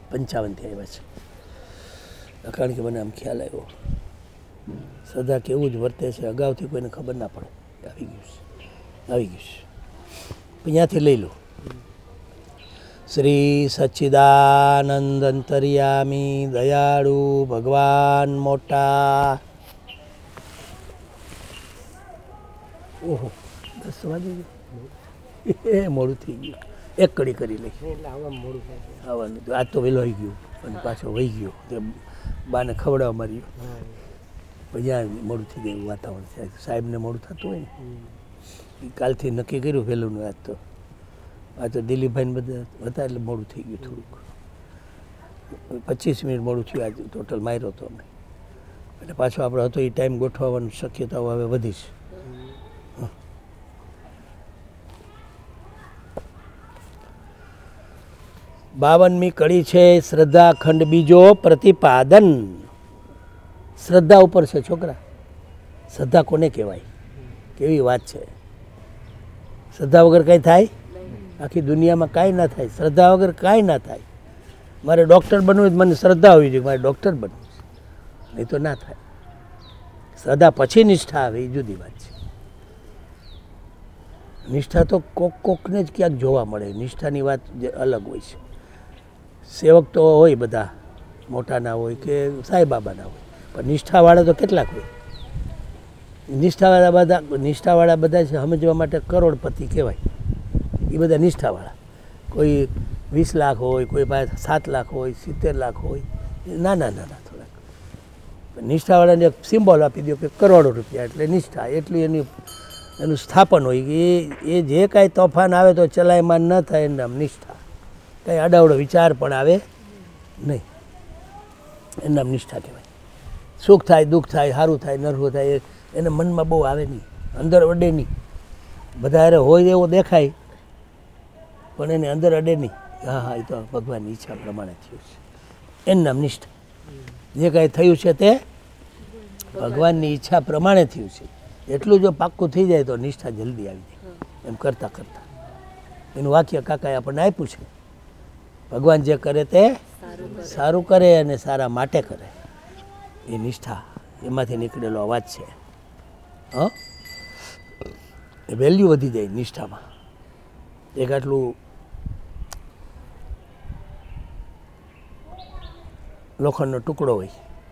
55થી આવ્યા છે. કારણ કે મને આમ ખ્યાલ આવ્યો શ્રદ્ધા કેવું જ વર્તે છે અગાઉથી કોઈને ખબર ના પડે. આવી ગયું છે અહીંયાથી લઈ લો. શ્રી સચ્ચિદાનંદ અંતર્યામી દયાળુ ભગવાન મોટા. ઓહો 10 વાગી ગયું. એ મોડું થઈ ગયું. એક કડી કરી લઈ આવવાનું આજ તો વહેલો આવી ગયું અને પાછો વહી ગયો તે બાને ખવડાવવા માર્યો પછી મોડું થઈ ગયું વાતાવરણ છે. સાહેબને મોડું થતું હોય ને કાલથી નક્કી કર્યું વહેલુંનું. આજ તો દિલીપભાઈને બધા હતા એટલે મોડું થઈ ગયું થોડુંક. 25 મિનિટ મોડું થયું આજે ટોટલ માર્યો હતો અમે. એટલે પાછો આપણે હતો એ ટાઈમ ગોઠવવાની શક્યતાઓ હવે વધી છે. 52મી કડી છે શ્રદ્ધા ખંડ બીજો પ્રતિપાદન. શ્રદ્ધા ઉપર છે છોકરા. શ્રદ્ધા કોને કહેવાય? કેવી વાત છે. શ્રદ્ધા વગર કંઈ થાય? આખી દુનિયામાં કાંઈ ના થાય. શ્રદ્ધા વગર કાંઈ ના થાય. મારે ડૉક્ટર બનવું મને શ્રદ્ધા હોવી જોઈએ મારે ડૉક્ટર બનવું છે, નહીં તો ના થાય. શ્રદ્ધા પછી નિષ્ઠા આવે એ જુદી વાત છે. નિષ્ઠા તો કોકને જ ક્યાંક જોવા મળે. નિષ્ઠાની વાત જે અલગ હોય છે. સેવક તો હોય બધા મોટાના હોય કે સાંઈબાબાના હોય પણ નિષ્ઠાવાળા તો કેટલાક હોય. નિષ્ઠાવાળા બધા સમજવા માટે કરોડપતિ કહેવાય. એ બધા નિષ્ઠાવાળા. કોઈ 20 લાખ હોય, કોઈ પાસે 7 લાખ હોય, 70 લાખ હોય, નાના થોડાક. નિષ્ઠાવાળાને એક સિમ્બોલ આપી દો કે કરોડો રૂપિયા એટલે નિષ્ઠા. એટલું એનું સ્થાપન હોય કે એ જે કાંઈ તોફાન આવે તો ચલાયમાન ન થાય એનું નામ નિષ્ઠા. કંઈ આડાવડો વિચાર પણ આવે નહીં એનું નામ નિષ્ઠા કહેવાય. સુખ થાય, દુઃખ થાય, સારું થાય, નરવું થાય એને મનમાં બહુ આવે નહીં, અંદર અડે નહીં. બધા અરે હોય એવો દેખાય પણ એને અંદર અડે નહીં. હા એ તો ભગવાનની ઈચ્છા પ્રમાણે થયું છે એનું નામ નિષ્ઠા. જે કાંઈ થયું છે તે ભગવાનની ઈચ્છા પ્રમાણે થયું છે એટલું જો પાક્કું થઈ જાય તો નિષ્ઠા જલ્દી આવી જાય. એમ કરતાં એનું વાક્ય કાકાએ આપણને આપ્યું છે. ભગવાન જે કરે તે સારું કરે અને સારા માટે કરે. એ નિષ્ઠા એમાંથી નીકળેલો અવાજ છે. વેલ્યુ વધી જાય નિષ્ઠામાં. એક આટલું લોખંડનો ટુકડો હોય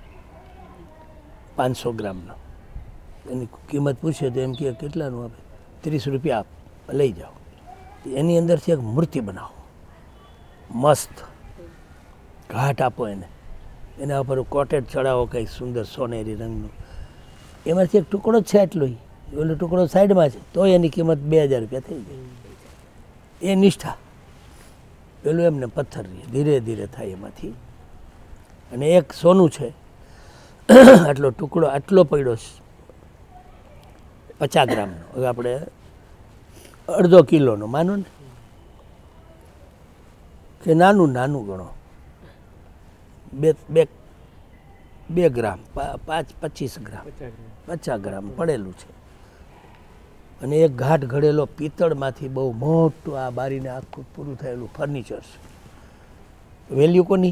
500 ગ્રામનો, એની કિંમત પૂછે તો એમ કે કેટલાનું આપે? 30 રૂપિયા આપ, લઈ જાઓ. એની અંદરથી એક મૂર્તિ બનાવો મસ્ત, ઘાટ આપો એના ઉપર કોટેડ ચડાવો કંઈ સુંદર સોનેરી રંગનું. એમાંથી એક ટુકડો જ છે એટલો, ઓલો ટુકડો સાઈડમાં છે તો એની કિંમત 2000 રૂપિયા થઈ જાય. એ નિષ્ઠા. પેલું એમને પથ્થર ધીરે ધીરે થાય એમાંથી. અને એક સોનું છે આટલો ટુકડો આટલો પડ્યો છે 50 ગ્રામનો. હવે આપણે અડધો કિલોનો માનો ને કે નાનું ગણો, 2 ગ્રામ 25 ગ્રામ 50 ગ્રામ પડેલું છે. અને એક ઘાટ ઘડેલો પિત્તળમાંથી બહુ મોટું આ બારીને આખું પૂરું થયેલું ફર્નિચર છે. વેલ્યુ કોની?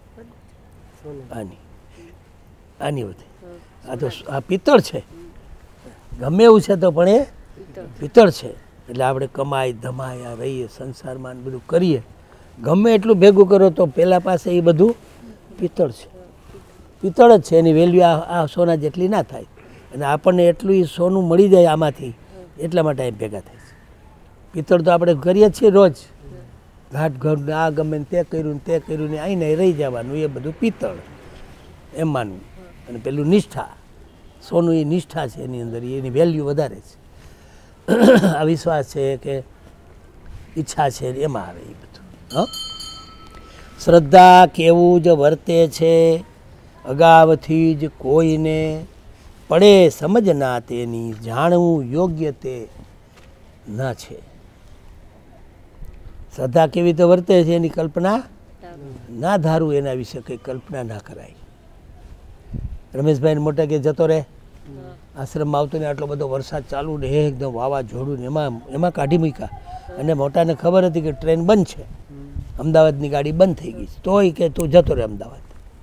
આની બધી. આ તો આ પિત્તળ છે, ગમે એવું છે તો પણ એ પિત્તળ છે. એટલે આપણે કમાઈ ધમાઈ રહીએ સંસારમાં બધું કરીએ, ગમે એટલું ભેગું કરો તો પેલા પાસે એ બધું પિત્તળ છે. પિત્તળ જ છે, એની વેલ્યુ આ સોના જેટલી ના થાય. અને આપણને એટલું એ સોનું મળી જાય આમાંથી એટલા માટે અહીં ભેગા થાય છે. પિત્તળ તો આપણે કરીએ છીએ રોજ, ઘાટ ઘર આ ગમે તે કર્યું ને આઈને રહી જવાનું, એ બધું પિત્તળ એમ માનવું. અને પેલું નિષ્ઠા, સોનું એ નિષ્ઠા છે એની અંદર, એની વેલ્યુ વધારે છે. આ વિશ્વાસ છે કે ઈચ્છા છે એમાં આવે એ બધું. શ્રદ્ધા કેવું જ વર્તે છે અગાઉથી જ કોઈને પડે સમજ ના તેની, જાણવું યોગ્ય તે ના છે. શ્રદ્ધા કેવી રીતે વર્તે છે એની કલ્પના ના ધારું, એના વિશે કંઈ કલ્પના ના કરાય. રમેશભાઈ મોટા કે જતો રહે આશ્રમમાં આવતો ને આટલો બધો વરસાદ ચાલુ ને એકદમ વાવાઝોડું ને એમાં કાઢી મૂક્યા. અને મોટાને ખબર હતી કે ટ્રેન બંધ છે અમદાવાદની ગાડી બંધ થઈ ગઈ તોય કે તું જતો રહે અમદાવાદ.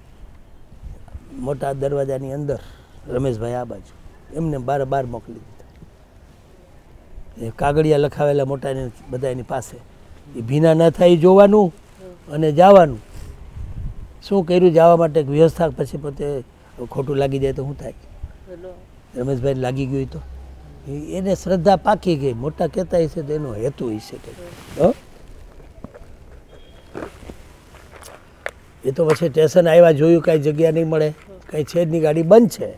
મોટા દરવાજાની અંદર રમેશભાઈ આ બાજુ એમને બાર મોકલી દીધા. એ કાગળિયા લખાવેલા મોટા બધા એની પાસે, એ ભીના ન થાય જોવાનું અને જવાનું. શું કર્યું જવા માટે વ્યવસ્થા, પછી પોતે ખોટું લાગી જાય તો શું થાય? રમેશભાઈ લાગી ગયું તો એને શ્રદ્ધા પાકી ગઈ. મોટા કહેતા હશે તો એનો હેતુ હશે કે એ તો પછી સ્ટેશન આવ્યા જોયું કાંઈ જગ્યા નહીં મળે, કાંઈ છેડની ગાડી બંધ છે.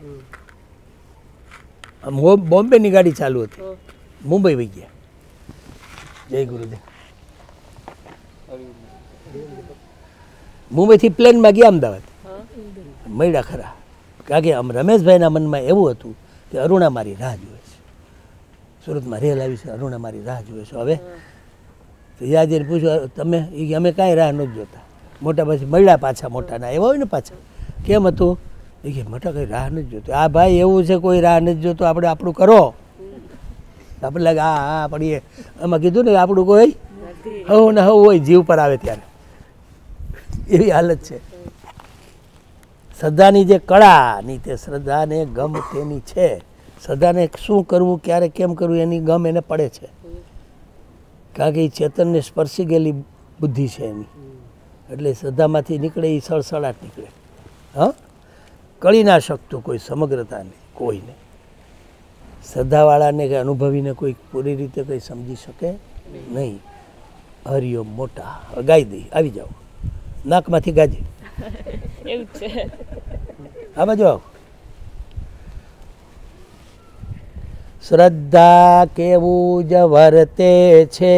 આમ બોમ્બેની ગાડી ચાલુ હતી, મુંબઈ વહી ગયા. જય ગુરુદેવ. મુંબઈથી પ્લેનમાં ગયા અમદાવાદ, મળ્યા ખરા. કારણ કે આમ રમેશભાઈના મનમાં એવું હતું કે અરુણા મારી રાહ જુએ છે, સુરતમાં રેલ આવી છે, અરુણા મારી રાહ જુએ છે. હવે ત્યાં જઈને પૂછ્યું તમે, અમે કાંઈ રાહ નથી જોતા. મોટા પછી મળ્યા પાછા, મોટાના એવા હોય ને પાછા. કેમ હતું? એ કે મોટા કંઈ રાહ નથી જોતો. આ ભાઈ એવું છે, કોઈ રાહ નથી જોતો, આપણે આપણું કરો. આપણે લાગે હા પડીએ. એમાં કીધું ને આપણું કોઈ હવું ને હવું હોય, જીવ પર આવે ત્યારે એવી હાલત છે. શ્રદ્ધાની જે કળાની તે શ્રદ્ધાને ગમ તેની છે. શ્રદ્ધાને શું કરવું, ક્યારે કેમ કરવું એની ગમ એને પડે છે. કારણ કે એ ચેતનને સ્પર્શી ગયેલી બુદ્ધિ છે એની, એટલે શ્રદ્ધામાંથી નીકળે એ સળસળાટ નીકળે. હા, કળી ના શકતું કોઈ સમગ્રતાને, કોઈને શ્રદ્ધાવાળાને કે અનુભવીને કોઈ પૂરી રીતે કંઈ સમજી શકે નહીં. હરિઓમ મોટા ગાઈ દઈ, આવી જાઓ, નાકમાંથી ગાજે એવું છે. આ બાજુ આવો. શ્રદ્ધા કેવું જ વર્તે છે,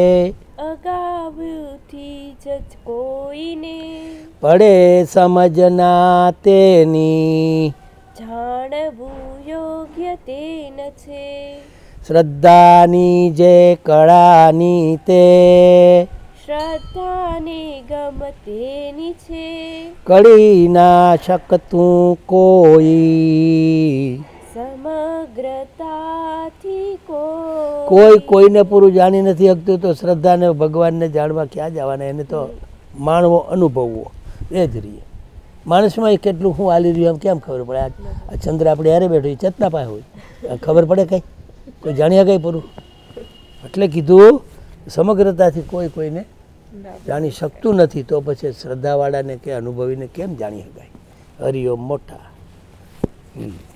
અગાઉથી જ કોઈને પડે સમજના તેની, જાણવું યોગ્ય તેન છે. શ્રદ્ધાની જે કળાની તે, શ્રદ્ધાને ગમ તેની છે. કળી ના શકતું કોઈ, સમગ્રતાથી કોઈ કોઈને પૂરું જાણી નથી શકતું. તો શ્રદ્ધાને ભગવાનને જાણવા ક્યાં જવાના? એને તો માણવો, અનુભવવો એ જ રહીએ. માણસમાં એ કેટલું શું હાલી રહ્યું એમ કેમ ખબર પડે? આ ચંદ્ર આપણે યારે બેઠો એ ચેતના પાસે હોય, ખબર પડે કંઈ? કોઈ જાણ્યા કંઈ પૂરું? એટલે કીધું સમગ્રતાથી કોઈ કોઈને જાણી શકતું નથી. તો પછી શ્રદ્ધાવાળાને કે અનુભવીને કેમ જાણી શકાય? હરિઓમ મોટા.